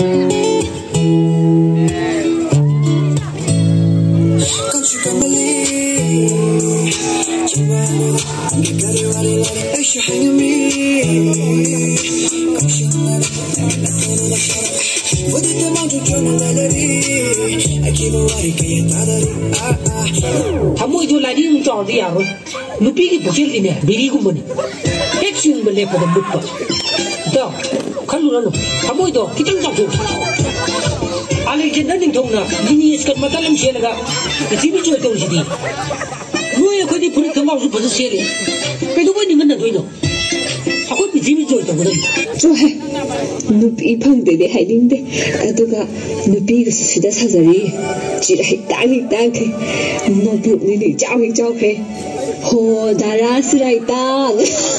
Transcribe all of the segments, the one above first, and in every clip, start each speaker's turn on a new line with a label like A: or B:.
A: Hamu itu lagi muncul dia aku. Lupi ki bukil ini, biri ku mana? Eksin boleh pada lupa. Dah, kalau lalu, hamu itu kita jauh. Alih kita ni tahu nak, ini sekarang mata lem siapa lagi? Itu ni cuci tahu sini. Nuai aku ni pun kemau tu pasal siapa? Pedu pun ni mana tu itu? Aku ni ini cuci tahu betul.
B: Cuci, nupi pang deh hai ding deh. Aduga nupi ke sudah sajari, jirai tang ke, nupi ni jauh ke. Ho darah serai tang.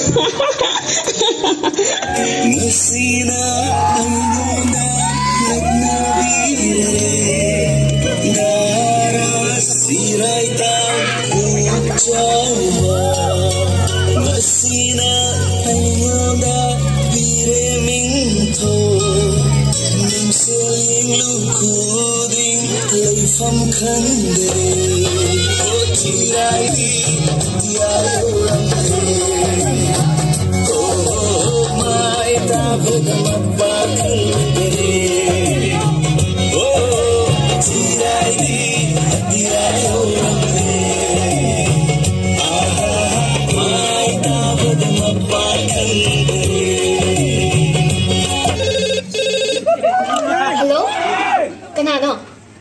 C: Nasina ayuna lagna bire, darah serai tang ucawa. Nasina ayuna bire mingtho, ningseling lukuding leifam khande. Oh tirai
D: Hello? Kenapa?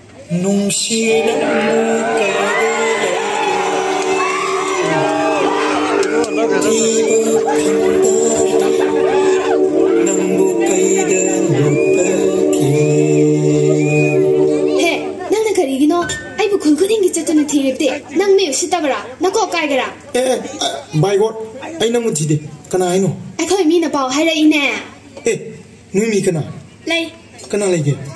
D: Nang me usita bara, nako kai gara.
C: My God, I know what it is. Can I know?
D: I call me na pao hai lai ne.
C: Nu mi kana.
D: Lai.
C: Kana lai ke.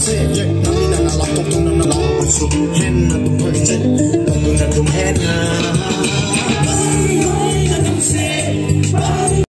C: Hen na tum